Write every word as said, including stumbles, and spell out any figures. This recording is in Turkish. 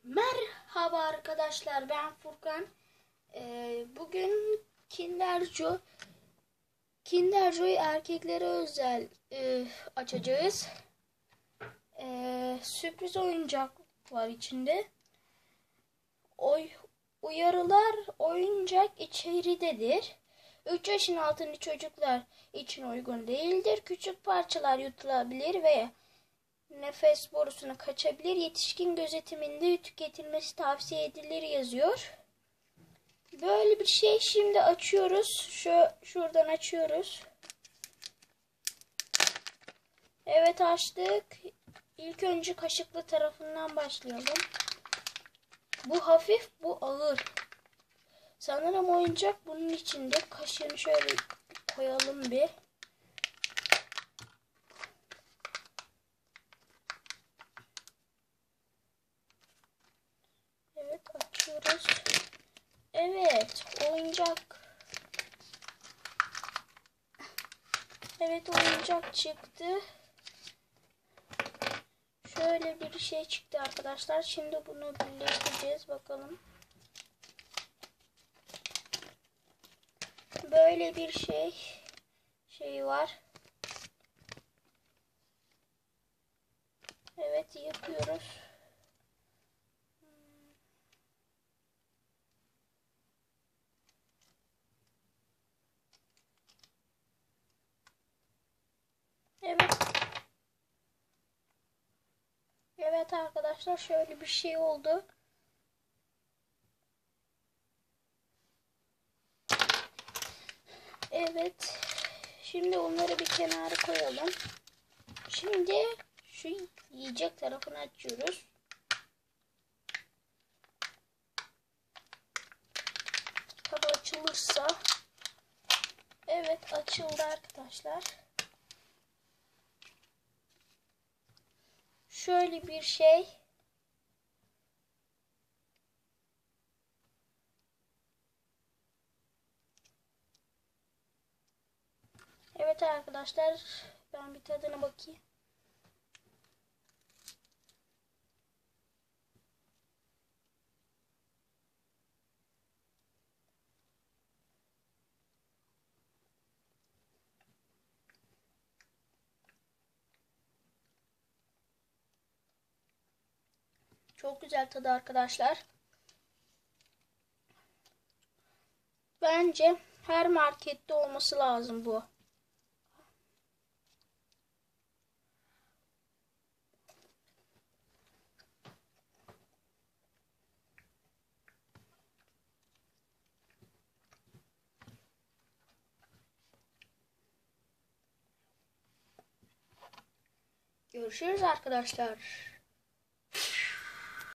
Merhaba arkadaşlar, ben Furkan. Ee, bugün Kinder Joy Kinder Joy erkeklere özel e, açacağız. Ee, sürpriz oyuncak var içinde. Oy, uyarılar oyuncak içeridedir. üç yaşın altındaki çocuklar için uygun değildir. Küçük parçalar yutulabilir veya nefes borusuna kaçabilir. Yetişkin gözetiminde tüketilmesi tavsiye edilir yazıyor. Böyle bir şey şimdi açıyoruz. Şu şuradan açıyoruz. Evet, açtık. İlk önce kaşıklı tarafından başlayalım. Bu hafif, bu ağır. Sanırım oyuncak bunun içinde. Kaşığını şöyle koyalım bir. Evet, açıyoruz. Evet, oyuncak. Evet, oyuncak çıktı. Şöyle bir şey çıktı arkadaşlar. Şimdi bunu birleştireceğiz. Bakalım. Böyle bir şey şey var. Evet, yapıyoruz. Evet. Evet arkadaşlar, şöyle bir şey oldu. Evet. Şimdi onları bir kenara koyalım. Şimdi şu yiyecek tarafını açıyoruz. Tabi açılırsa. Evet, açıldı arkadaşlar. Şöyle bir şey. Evet arkadaşlar, ben bir tadına bakayım. Çok güzel tadı arkadaşlar. Bence her markette olması lazım bu. Görüşürüz arkadaşlar.